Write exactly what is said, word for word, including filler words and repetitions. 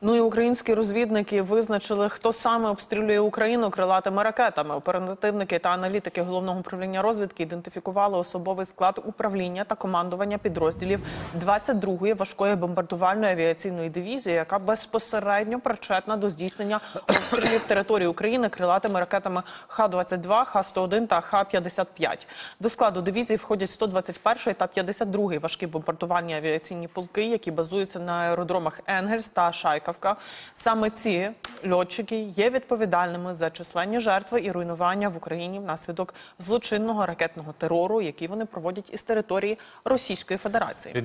Ну і українські розвідники визначили, хто саме обстрілює Україну крилатими ракетами. Оперативники та аналітики Головного управління розвідки ідентифікували особовий склад управління та командування підрозділів двадцять другої важкої бомбардувальної авіаційної дивізії, яка безпосередньо причетна до здійснення обстрілів території України крилатими ракетами Х двадцять два, Х сто один та Х п'ятдесят п'ять. До складу дивізії входять сто двадцять перший та п'ятдесят другий важкі бомбардувальні авіаційні полки, які базуються на аеродромах Енгельс та Шайківка. Саме ці льотчики є відповідальними за численні жертви і руйнування в Україні внаслідок злочинного ракетного терору, який вони проводять із території Російської Федерації.